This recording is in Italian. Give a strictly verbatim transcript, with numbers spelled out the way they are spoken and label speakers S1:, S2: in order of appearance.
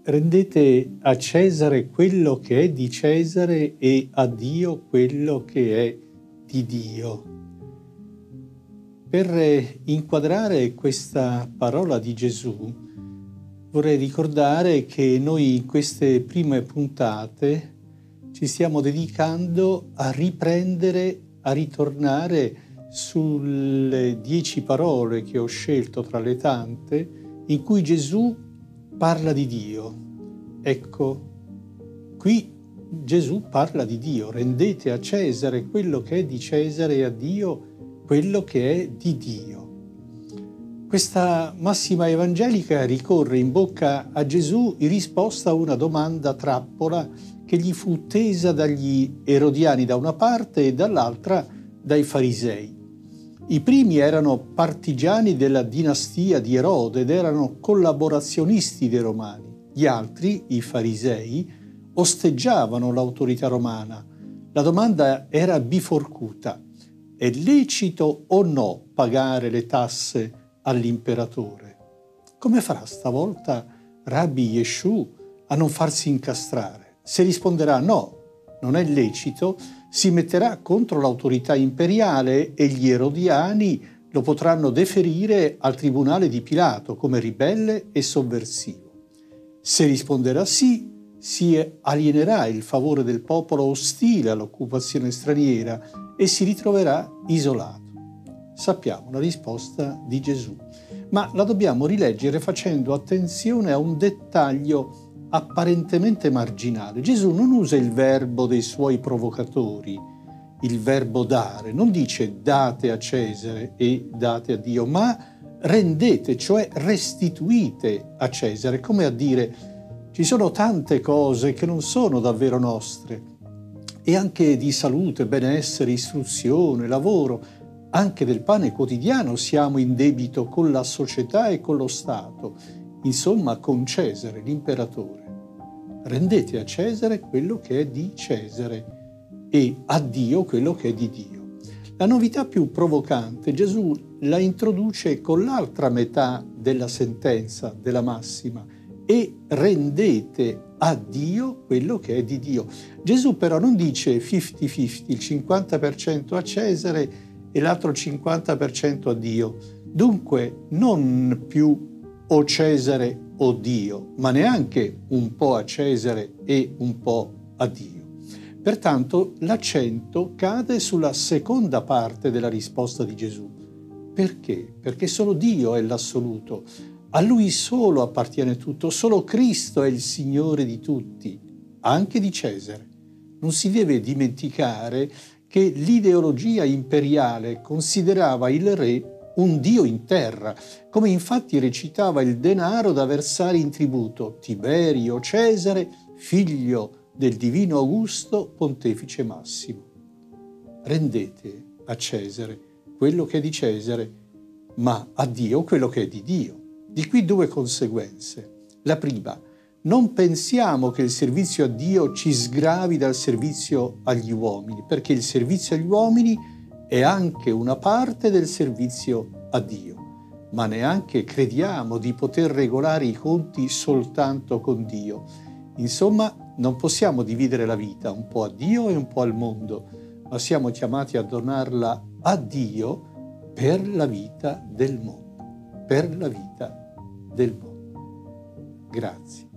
S1: rendete a Cesare quello che è di Cesare e a Dio quello che è di Dio. Per inquadrare questa parola di Gesù, vorrei ricordare che noi in queste prime puntate ci stiamo dedicando a riprendere, a ritornare sulle dieci parole che ho scelto tra le tante, in cui Gesù parla di Dio. Ecco, qui Gesù parla di Dio. Rendete a Cesare quello che è di Cesare e a Dio quello che è di Dio. Questa massima evangelica ricorre in bocca a Gesù in risposta a una domanda trappola che gli fu tesa dagli erodiani da una parte e dall'altra dai farisei. I primi erano partigiani della dinastia di Erode ed erano collaborazionisti dei romani. Gli altri, i farisei, osteggiavano l'autorità romana. La domanda era biforcuta: è lecito o no pagare le tasse all'imperatore? Come farà stavolta Rabbi Yeshua a non farsi incastrare? Se risponderà no, non è lecito, si metterà contro l'autorità imperiale e gli erodiani lo potranno deferire al tribunale di Pilato come ribelle e sovversivo. Se risponderà sì, si alienerà il favore del popolo ostile all'occupazione straniera e si ritroverà isolato. Sappiamo la risposta di Gesù, ma la dobbiamo rileggere facendo attenzione a un dettaglio apparentemente marginale. Gesù non usa il verbo dei suoi provocatori, il verbo dare, non dice date a Cesare e date a Dio, ma rendete, cioè restituite a Cesare, come a dire ci sono tante cose che non sono davvero nostre, e anche di salute, benessere, istruzione, lavoro, anche del pane quotidiano siamo in debito con la società e con lo Stato, insomma con Cesare, l'imperatore. Rendete a Cesare quello che è di Cesare e a Dio quello che è di Dio. La novità più provocante Gesù la introduce con l'altra metà della sentenza, della massima, e rendete a Dio quello che è di Dio. Gesù però non dice cinquanta cinquanta, il cinquanta per cento a Cesare e l'altro cinquanta per cento a Dio. Dunque non più o Cesare o Dio, ma neanche un po' a Cesare e un po' a Dio. Pertanto l'accento cade sulla seconda parte della risposta di Gesù. Perché? Perché solo Dio è l'assoluto. A Lui solo appartiene tutto, solo Cristo è il Signore di tutti, anche di Cesare. Non si deve dimenticare che l'ideologia imperiale considerava il re un dio in terra, come infatti recitava il denaro da versare in tributo: Tiberio Cesare, figlio del divino Augusto, pontefice massimo. Rendete a Cesare quello che è di Cesare, ma a Dio quello che è di Dio. Di qui due conseguenze. La prima: non pensiamo che il servizio a Dio ci sgravi dal servizio agli uomini, perché il servizio agli uomini è anche una parte del servizio a Dio, ma neanche crediamo di poter regolare i conti soltanto con Dio. Insomma, non possiamo dividere la vita un po' a Dio e un po' al mondo, ma siamo chiamati a donarla a Dio per la vita del mondo, per la vita del mondo. Grazie.